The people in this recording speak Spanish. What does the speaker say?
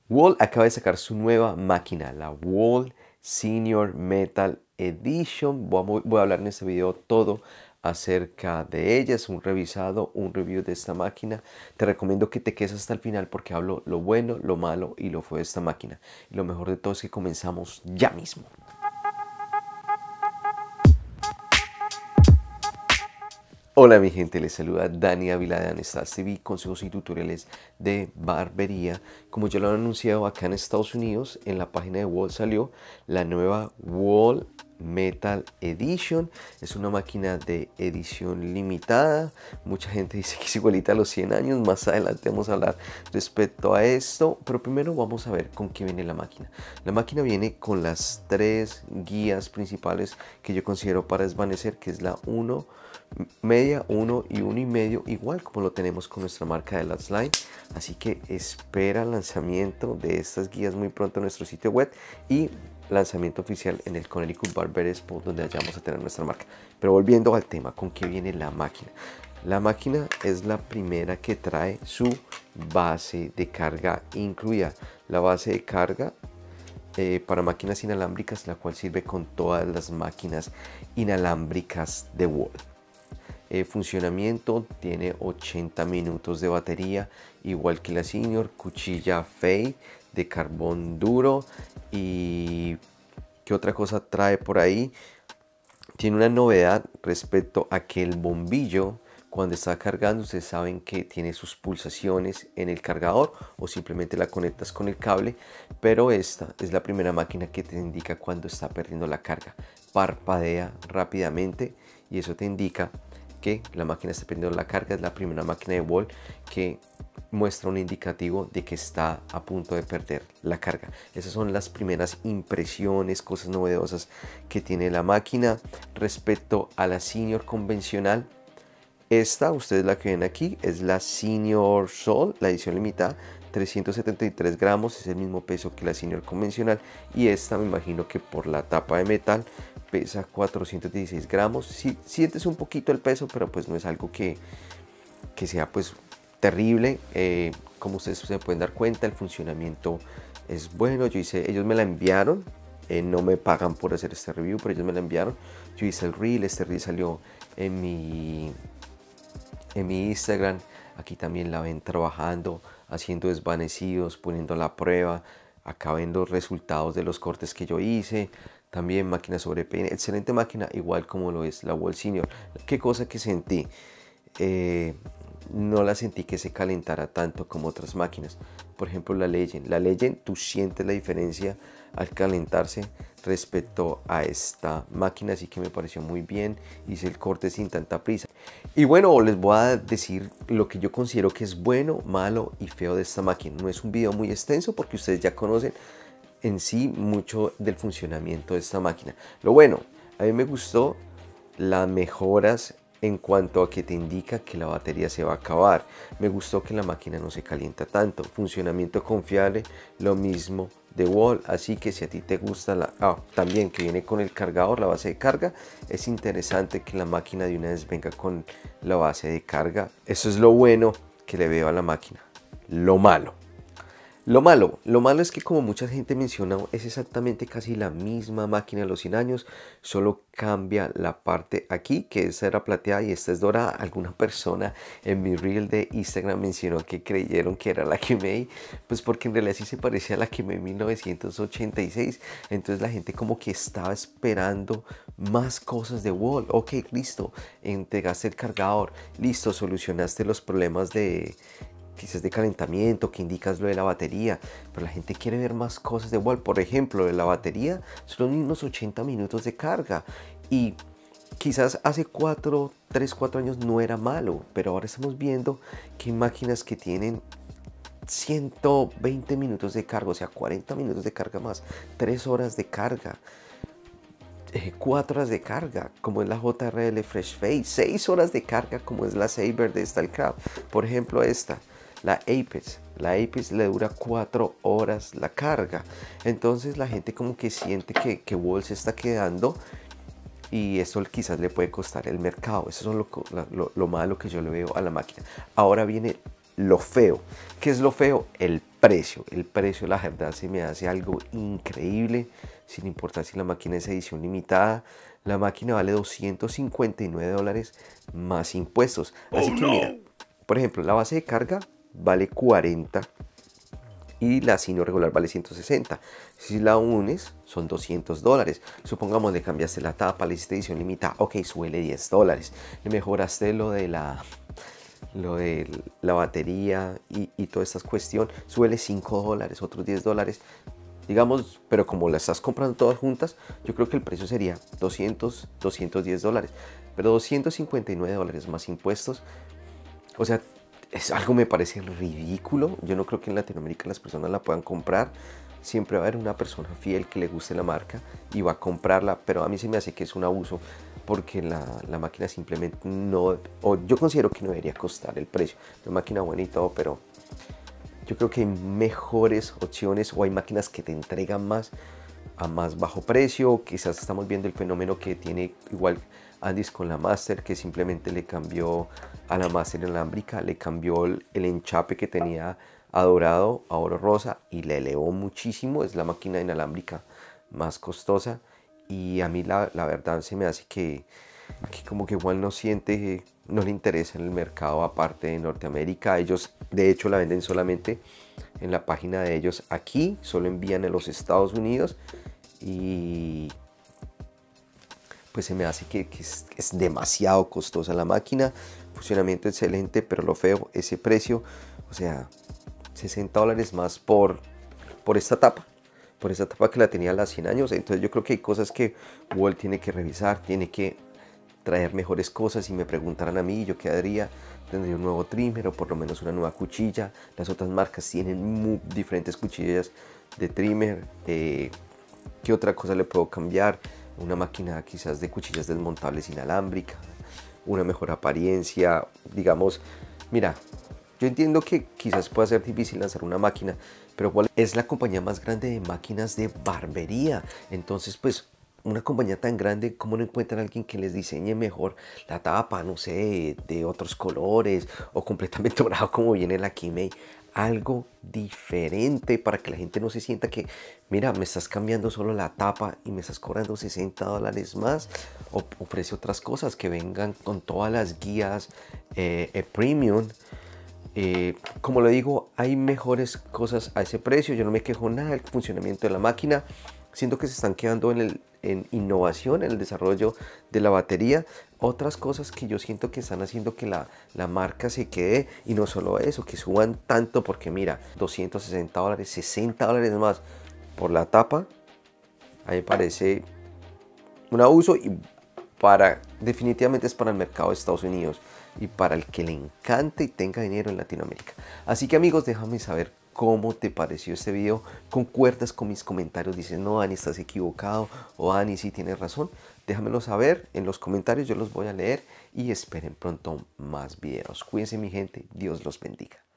Wall acaba de sacar su nueva máquina, la Wall Senior Metal Edition. Voy a hablar en este video todo acerca de ella. Es un revisado, un review de esta máquina. Te recomiendo que te quedes hasta el final porque hablo lo bueno, lo malo y lo feo de esta máquina. Y lo mejor de todo es que comenzamos ya mismo. Hola mi gente, les saluda Dani Ávila de Anastas TV, consejos y tutoriales de barbería. Como ya lo han anunciado acá en Estados Unidos, en la página de Wall salió la nueva Wall Metal Edition. Es una máquina de edición limitada. Mucha gente dice que es igualita a los 100 años. Más adelante vamos a hablar respecto a esto. Pero primero vamos a ver con qué viene la máquina. La máquina viene con las tres guías principales que yo considero para desvanecer, que es la 1, media, 1 y 1,5, igual como lo tenemos con nuestra marca de Last Line. Así que espera el lanzamiento de estas guías muy pronto en nuestro sitio web y lanzamiento oficial en el Connecticut Barber Expo, donde allá vamos a tener nuestra marca. Pero volviendo al tema, ¿con qué viene la máquina? La máquina es la primera que trae su base de carga incluida. La base de carga para máquinas inalámbricas, la cual sirve con todas las máquinas inalámbricas de Wall. Funcionamiento, tiene 80 minutos de batería, igual que la Senior, cuchilla Fade de carbón duro. Y ¿qué otra cosa trae por ahí? Tiene una novedad respecto a que el bombillo, cuando está cargando, ustedes saben que tiene sus pulsaciones en el cargador o simplemente la conectas con el cable, pero esta es la primera máquina que te indica cuando está perdiendo la carga. Parpadea rápidamente y eso te indica que la máquina está perdiendo la carga. Es la primera máquina de Wall que muestra un indicativo de que está a punto de perder la carga. Esas son las primeras impresiones, cosas novedosas que tiene la máquina. Respecto a la Senior convencional, esta, ustedes la que ven aquí, es la Senior Sol, la edición limitada, 373 gramos, es el mismo peso que la Senior convencional. Y esta, me imagino que por la tapa de metal, pesa 416 gramos. Sí, sientes un poquito el peso, pero pues no es algo que sea pues terrible. Como ustedes se pueden dar cuenta, el funcionamiento es bueno. Ellos me la enviaron. No me pagan por hacer este review, pero ellos me la enviaron. Yo hice el reel, este reel salió en mi Instagram. Aquí también la ven trabajando, haciendo desvanecidos, poniendo la prueba. Acá ven los resultados de los cortes que yo hice. También máquina sobre peine, excelente máquina, igual como lo es la Wall Senior. ¿Qué cosa que sentí? No la sentí que se calentara tanto como otras máquinas. Por ejemplo, la Legend, tú sientes la diferencia al calentarse respecto a esta máquina, así que me pareció muy bien. Hice el corte sin tanta prisa. Y bueno, les voy a decir lo que yo considero que es bueno, malo y feo de esta máquina. No es un video muy extenso porque ustedes ya conocen en sí mucho del funcionamiento de esta máquina. Lo bueno, a mí me gustó las mejoras en cuanto a que te indica que la batería se va a acabar. Me gustó que la máquina no se calienta tanto. Funcionamiento confiable, lo mismo de Wall. Así que si a ti te gusta también que viene con el cargador, la base de carga, es interesante que la máquina de una vez venga con la base de carga. Eso es lo bueno que le veo a la máquina. Lo malo es que, como mucha gente menciona, es exactamente casi la misma máquina de los 100 años, solo cambia la parte aquí, que esa era plateada y esta es dorada. Alguna persona en mi reel de Instagram mencionó que creyeron que era la Kemei, pues porque en realidad sí se parecía a la Kemei 1986, entonces la gente como que estaba esperando más cosas de Wall. Ok, listo, entregaste el cargador, listo, solucionaste los problemas quizás de calentamiento, que indicas lo de la batería, pero la gente quiere ver más cosas de Wall. Por ejemplo, de la batería son unos 80 minutos de carga y quizás hace 3, 4 años no era malo, pero ahora estamos viendo que hay máquinas que tienen 120 minutos de carga, o sea, 40 minutos de carga más, 3 horas de carga, 4 horas de carga, como es la JRL Fresh Fade, 6 horas de carga, como es la Saber de StyleCraft. Por ejemplo, esta, la Apex le dura 4 horas la carga. Entonces la gente como que siente que Wall se está quedando y eso quizás le puede costar el mercado. Eso es lo malo que yo le veo a la máquina. Ahora viene lo feo. ¿Qué es lo feo? El precio. El precio, la verdad, se me hace algo increíble, sin importar si la máquina es edición limitada. La máquina vale $259 más impuestos. Así que mira, por ejemplo, la base de carga vale 40 y la sino regular vale 160. Si la unes, son $200. Supongamos le cambiaste la tapa, le hiciste edición limitada, ok, suele $10. Le mejoraste lo de la batería y toda esta cuestión, suele $5, otros $10. Digamos, pero como la estás comprando todas juntas, yo creo que el precio sería $210. Pero $259 más impuestos, o sea, es algo me parece ridículo. Yo no creo que en Latinoamérica las personas la puedan comprar. Siempre va a haber una persona fiel que le guste la marca y va a comprarla, pero a mí se me hace que es un abuso porque la máquina simplemente no, o yo considero que no debería costar el precio. Es una máquina buena y todo, pero yo creo que hay mejores opciones o hay máquinas que te entregan más a más bajo precio. Quizás estamos viendo el fenómeno que tiene igual Andis con la Master, que simplemente le cambió a la Master inalámbrica, le cambió el enchape que tenía a dorado a oro rosa y le elevó muchísimo. Es la máquina inalámbrica más costosa y a mí la verdad se me hace que como que igual no siente, no le interesa en el mercado aparte de Norteamérica. Ellos de hecho la venden solamente en la página de ellos aquí, solo envían a los Estados Unidos y pues se me hace que es demasiado costosa la máquina. Funcionamiento excelente, pero lo feo, ese precio, o sea, $60 más por esta tapa. Por esta tapa que la tenía a las 100 años. Entonces yo creo que hay cosas que Walt tiene que revisar, tiene que traer mejores cosas. Si me preguntaran a mí, yo quedaría, tendría un nuevo trimmer o por lo menos una nueva cuchilla. Las otras marcas tienen diferentes cuchillas de trimmer. ¿Qué otra cosa le puedo cambiar? Una máquina quizás de cuchillas desmontables inalámbrica, una mejor apariencia, digamos. Mira, yo entiendo que quizás pueda ser difícil lanzar una máquina, pero Walt es la compañía más grande de máquinas de barbería. Entonces, pues, una compañía tan grande, ¿cómo no encuentran a alguien que les diseñe mejor la tapa, no sé, de otros colores o completamente dorado como viene la Kimei? Algo diferente para que la gente no se sienta que, mira, me estás cambiando solo la tapa y me estás cobrando $60 más. O ofrece otras cosas que vengan con todas las guías premium. Como lo digo, hay mejores cosas a ese precio. Yo no me quejo nada del funcionamiento de la máquina. Siento que se están quedando en innovación, en el desarrollo de la batería. Otras cosas que yo siento que están haciendo que la marca se quede, y no solo eso, que suban tanto, porque mira, $260, $60 más por la tapa, a mí me parece un abuso y definitivamente es para el mercado de Estados Unidos y para el que le encante y tenga dinero en Latinoamérica. Así que amigos, déjame saber cómo te pareció este video. ¿Concuerdas con mis comentarios? Dices, no, Dani, estás equivocado, o Dani, sí tienes razón. Déjamelo saber en los comentarios, yo los voy a leer y esperen pronto más videos. Cuídense mi gente, Dios los bendiga.